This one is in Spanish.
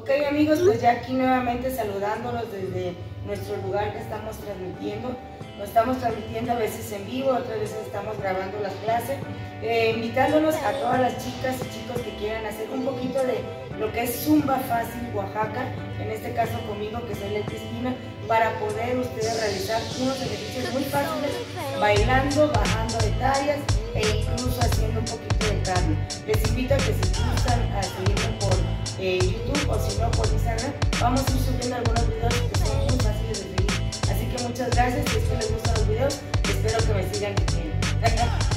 Ok amigos, pues ya aquí nuevamente saludándolos desde nuestro lugar que estamos transmitiendo. Nos estamos transmitiendo a veces en vivo, otras veces estamos grabando las clases, invitándolos a todas las chicas y chicos que quieran hacer un poquito de lo que es Zumba Fácil Oaxaca, en este caso conmigo que soy Leti Espina, para poder ustedes realizar unos ejercicios muy fáciles, bailando, bajando de tallas e incluso haciendo un poquito de cardio. Les invito a que si gustan a seguirme por YouTube o si no por Instagram, vamos a ir subiendo algunos videos que son muy fáciles de seguir. Así que muchas gracias, si es que les gustan los videos, espero que me sigan viendo.